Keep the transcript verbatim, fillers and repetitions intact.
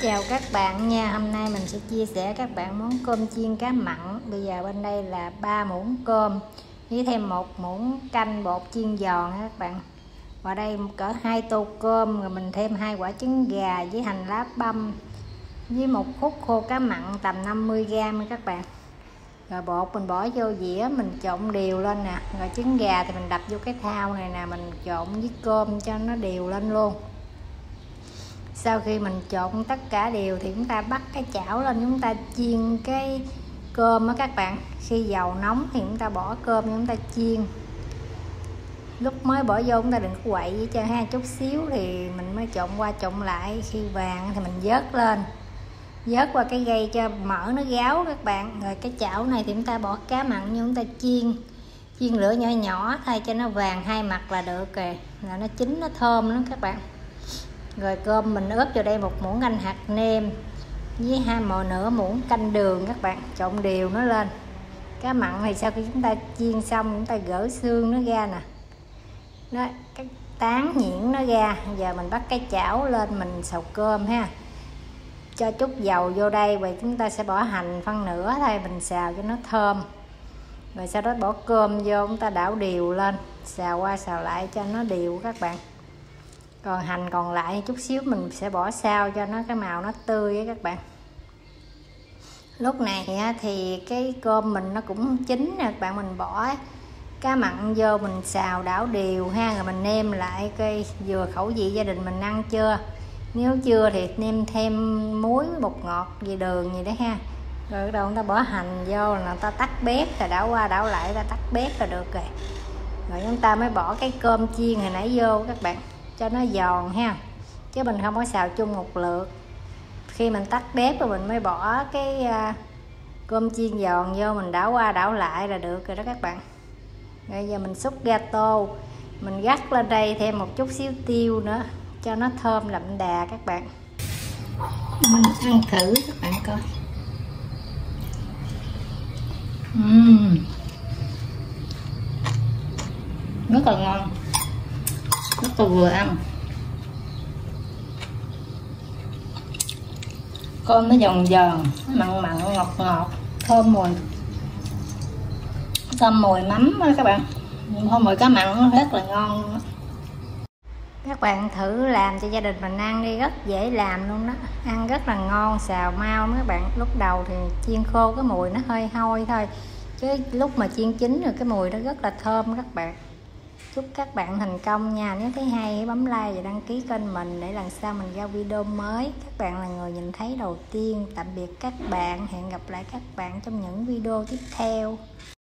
Chào các bạn nha, hôm nay mình sẽ chia sẻ các bạn món cơm chiên cá mặn. Bây giờ bên đây là ba muỗng cơm với thêm một muỗng canh bột chiên giòn các bạn. Và đây cỡ hai tô cơm, rồi mình thêm hai quả trứng gà với hành lá băm với một khúc khô cá mặn tầm năm mươi gam nha các bạn. Rồi bột mình bỏ vô dĩa, mình trộn đều lên nè. Rồi trứng gà thì mình đập vô cái thau này nè, mình trộn với cơm cho nó đều lên luôn. Sau khi mình trộn tất cả đều thì chúng ta bắt cái chảo lên, chúng ta chiên cái cơm á các bạn. Khi dầu nóng thì chúng ta bỏ cơm chúng ta chiên. Lúc mới bỏ vô chúng ta đừng có quậy cho ha, chút xíu thì mình mới trộn qua trộn lại. Khi vàng thì mình vớt lên, vớt qua cái gây cho mỡ nó ráo các bạn. Rồi cái chảo này thì chúng ta bỏ cá mặn như chúng ta chiên chiên lửa nhỏ nhỏ thôi cho nó vàng hai mặt là được rồi, là nó chín nó thơm lắm các bạn. Rồi cơm mình ướp vào đây một muỗng canh hạt nêm với hai mồi nửa muỗng canh đường các bạn, trộn đều nó lên. Cá mặn thì sau khi chúng ta chiên xong chúng ta gỡ xương nó ra nè, đó, cái tán nhuyễn nó ra. Giờ mình bắt cái chảo lên mình xào cơm ha, cho chút dầu vô đây, và chúng ta sẽ bỏ hành phân nửa thôi, mình xào cho nó thơm. Rồi sau đó bỏ cơm vô, chúng ta đảo đều lên, xào qua xào lại cho nó đều các bạn. Còn hành còn lại chút xíu mình sẽ bỏ sau cho nó cái màu nó tươi với các bạn. Lúc này thì cái cơm mình nó cũng chín nè các bạn, mình bỏ cá mặn vô mình xào đảo đều ha, rồi mình nêm lại coi vừa khẩu vị gia đình mình ăn chưa. Nếu chưa thì nêm thêm muối, bột ngọt, gì đường gì đấy ha. Rồi bắt đầu người ta bỏ hành vô là người ta tắt bếp, rồi đảo qua đảo lại, ta tắt bếp là được rồi. Rồi chúng ta mới bỏ cái cơm chiên hồi nãy vô các bạn, cho nó giòn ha, chứ mình không có xào chung một lượt. Khi mình tắt bếp rồi mình mới bỏ cái uh, cơm chiên giòn vô, mình đảo qua đảo lại là được rồi đó các bạn. Bây giờ mình xúc ra tô, mình gắt lên đây thêm một chút xíu tiêu nữa cho nó thơm đậm đà các bạn. Mình ăn thử các bạn coi. uhm. Rất là ngon, rất là vừa ăn. Cơm nó giòn giòn, mặn mặn, ngọt ngọt, thơm mùi thơm mùi mắm đó các bạn. Thơm mùi cá mặn nó rất là ngon luôn đó. Các bạn thử làm cho gia đình mình ăn đi, rất dễ làm luôn đó, ăn rất là ngon, xào mau các bạn. Lúc đầu thì chiên khô cái mùi nó hơi hôi thôi, chứ lúc mà chiên chín rồi cái mùi nó rất là thơm các bạn. Chúc các bạn thành công nha. Nếu thấy hay hãy bấm like và đăng ký kênh mình để lần sau mình ra video mới. Các bạn là người nhìn thấy đầu tiên. Tạm biệt các bạn, hẹn gặp lại các bạn trong những video tiếp theo.